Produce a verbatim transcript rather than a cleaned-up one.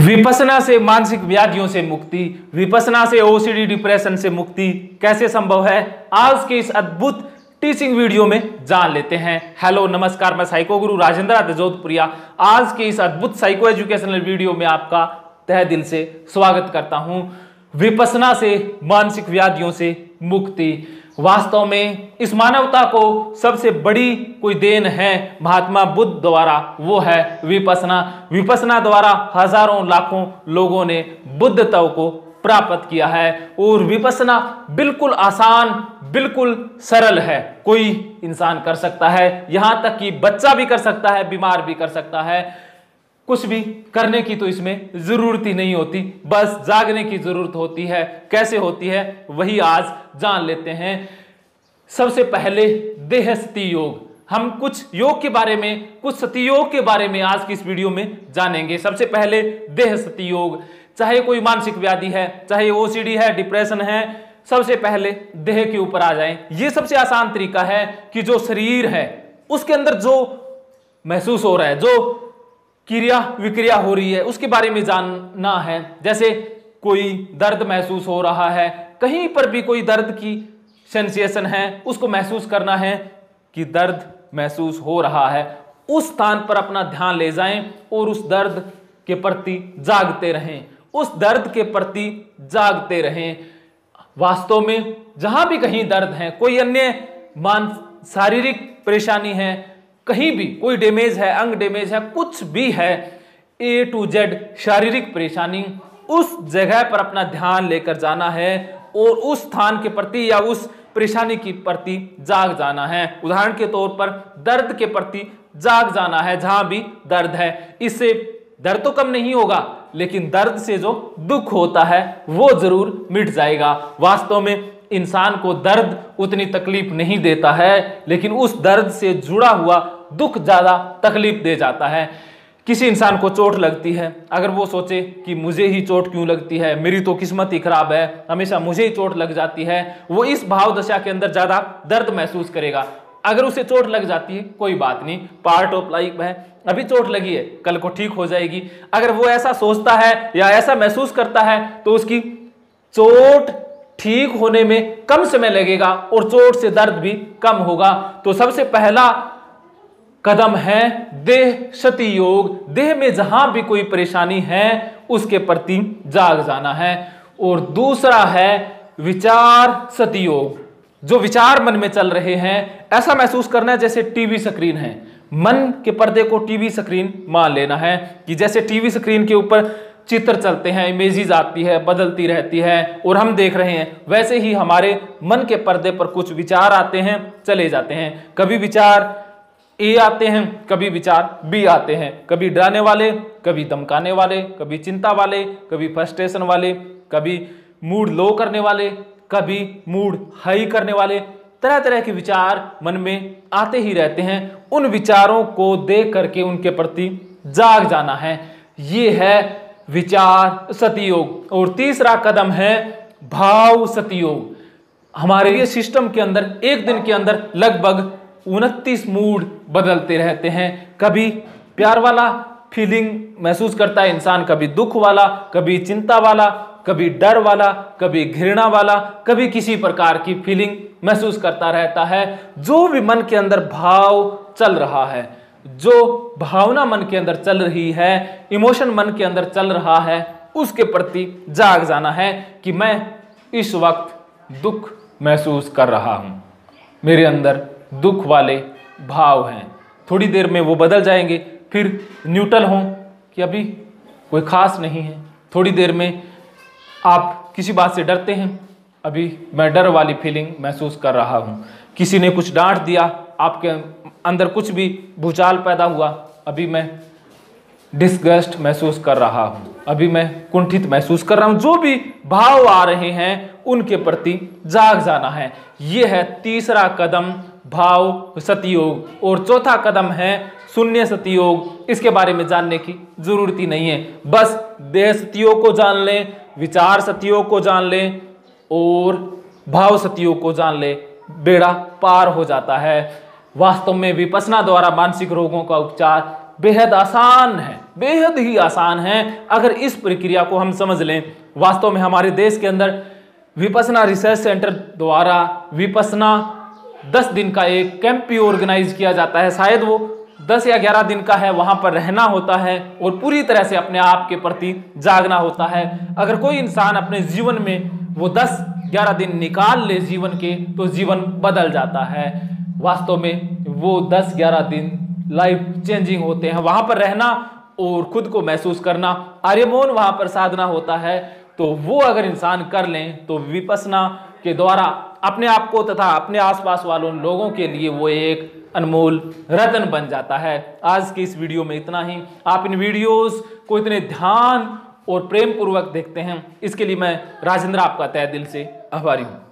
विपश्यना से मानसिक व्याधियों से मुक्ति, विपश्यना से ओसीडी डिप्रेशन से मुक्ति कैसे संभव है, आज के इस अद्भुत टीचिंग वीडियो में जान लेते हैं। हेलो नमस्कार, मैं साइको गुरु राजेंद्र आदित्य जोधपुरिया आज के इस अद्भुत साइको एजुकेशनल वीडियो में आपका तहे दिल से स्वागत करता हूं। विपश्यना से मानसिक व्याधियों से मुक्ति, वास्तव में इस मानवता को सबसे बड़ी कोई देन है महात्मा बुद्ध द्वारा, वो है विपश्यना। विपश्यना द्वारा हजारों लाखों लोगों ने बुद्धत्व को प्राप्त किया है और विपश्यना बिल्कुल आसान, बिल्कुल सरल है। कोई इंसान कर सकता है, यहां तक कि बच्चा भी कर सकता है, बीमार भी कर सकता है। कुछ भी करने की तो इसमें जरूरत ही नहीं होती, बस जागने की जरूरत होती है। कैसे होती है वही आज जान लेते हैं। सबसे पहले देहस्ती योग, हम कुछ योग के बारे में, कुछ सती योग के बारे में आज की इस वीडियो में जानेंगे। सबसे पहले देहस्ती योग, चाहे कोई मानसिक व्याधि है, चाहे ओसीडी है, डिप्रेशन है, सबसे पहले देह के ऊपर आ जाएं। ये सबसे आसान तरीका है कि जो शरीर है उसके अंदर जो महसूस हो रहा है, जो क्रिया विक्रिया हो रही है, उसके बारे में जानना है। जैसे कोई दर्द महसूस हो रहा है, कहीं पर भी कोई दर्द की सेंसेशन है, उसको महसूस करना है कि दर्द महसूस हो रहा है। उस स्थान पर अपना ध्यान ले जाएं और उस दर्द के प्रति जागते रहें, उस दर्द के प्रति जागते रहें। वास्तव में जहां भी कहीं दर्द है, कोई अन्य मान शारीरिक परेशानी है, कहीं भी कोई डैमेज है, अंग डैमेज है, कुछ भी है, ए टू जेड शारीरिक परेशानी, उस जगह पर अपना ध्यान लेकर जाना है और उस स्थान के प्रति या उस परेशानी के प्रति जाग जाना है। उदाहरण के तौर पर दर्द के प्रति जाग जाना है। जहां भी दर्द है, इससे दर्द तो कम नहीं होगा, लेकिन दर्द से जो दुख होता है वो जरूर मिट जाएगा। वास्तव में इंसान को दर्द उतनी तकलीफ नहीं देता है, लेकिन उस दर्द से जुड़ा हुआ दुख ज्यादा तकलीफ दे जाता है। किसी इंसान को चोट लगती है, अगर वो सोचे कि मुझे ही चोट क्यों लगती है, मेरी तो किस्मत ही खराब है, हमेशा मुझे ही चोट लग जाती है, वो इस भाव दशा के अंदर ज्यादा दर्द महसूस करेगा। अगर उसे चोट लग जाती है, कोई बात नहीं, पार्ट ऑफ लाइफ है, अभी चोट लगी है, कल को ठीक हो जाएगी। अगर वो ऐसा सोचता है या ऐसा महसूस करता है तो उसकी चोट ठीक होने में कम समय लगेगा और चोट से दर्द भी कम होगा। तो सबसे पहला कदम है देह सती योग। देह में जहां भी कोई परेशानी है उसके प्रति जाग जाना है। और दूसरा है विचार सती योग। जो विचार मन में चल रहे हैं, ऐसा महसूस करना है जैसे टीवी स्क्रीन है। मन के पर्दे को टीवी स्क्रीन मान लेना है कि जैसे टीवी स्क्रीन के ऊपर चित्र चलते हैं, इमेजेस आती है, बदलती रहती है और हम देख रहे हैं, वैसे ही हमारे मन के पर्दे पर कुछ विचार आते हैं, चले जाते हैं। कभी विचार ए आते हैं, कभी विचार बी आते हैं, कभी डराने वाले, कभी धमकाने वाले, कभी चिंता वाले, कभी फ्रस्ट्रेशन वाले, कभी मूड लो करने वाले, कभी मूड हाई करने वाले। तरह तरह के विचार मन में आते ही रहते हैं। उन विचारों को देख करके उनके प्रति जाग जाना है। ये है विचार सती योग। और तीसरा कदम है भाव सती योग। हमारे ये सिस्टम के अंदर एक दिन के अंदर लगभग उनतीस मूड बदलते रहते हैं। कभी प्यार वाला फीलिंग महसूस करता है इंसान, कभी दुख वाला, कभी चिंता वाला, कभी डर वाला, कभी घृणा वाला, कभी किसी प्रकार की फीलिंग महसूस करता रहता है। जो भी मन के अंदर भाव चल रहा है, जो भावना मन के अंदर चल रही है, इमोशन मन के अंदर चल रहा है, उसके प्रति जाग जाना है कि मैं इस वक्त दुख महसूस कर रहा हूं, मेरे अंदर दुख वाले भाव हैं। थोड़ी देर में वो बदल जाएंगे, फिर न्यूट्रल हों कि अभी कोई खास नहीं है। थोड़ी देर में आप किसी बात से डरते हैं, अभी मैं डर वाली फीलिंग महसूस कर रहा हूं। किसी ने कुछ डांट दिया, आपके अंदर कुछ भी भूचाल पैदा हुआ, अभी मैं डिस्गस्ट महसूस कर रहा हूं, अभी मैं कुंठित महसूस कर रहा हूं। जो भी भाव आ रहे हैं उनके प्रति जाग जाना है। यह है तीसरा कदम भाव सती योग। और चौथा कदम है शून्य सती योग। इसके बारे में जानने की जरूरत ही नहीं है, बस देह सतियों को जान लें, विचार सतियों को जान लें और भाव सतियों को जान लें, बेड़ा पार हो जाता है। वास्तव में विपश्यना द्वारा मानसिक रोगों का उपचार बेहद आसान है, बेहद ही आसान है। अगर इस प्रक्रिया को हम समझ लें, वास्तव में हमारे देश के अंदर विपश्यना रिसर्च सेंटर द्वारा विपश्यना दस दिन का एक कैंप भी ऑर्गेनाइज किया जाता है। शायद वो दस या ग्यारह दिन का है। वहां पर रहना होता है और पूरी तरह से अपने आप के प्रति जागना होता है। अगर कोई इंसान अपने जीवन में वो दस ग्यारह दिन निकाल ले जीवन के, तो जीवन बदल जाता है। वास्तव में वो दस ग्यारह दिन लाइफ चेंजिंग होते हैं। वहां पर रहना और खुद को महसूस करना, आर्यमौन वहां पर साधना होता है। तो वो अगर इंसान कर लें तो विपश्यना के द्वारा अपने आप को तथा अपने आसपास वालों लोगों के लिए वो एक अनमोल रत्न बन जाता है। आज की इस वीडियो में इतना ही। आप इन वीडियोस को इतने ध्यान और प्रेम पूर्वक देखते हैं, इसके लिए मैं राजेंद्र आपका तहे दिल से आभारी हूं।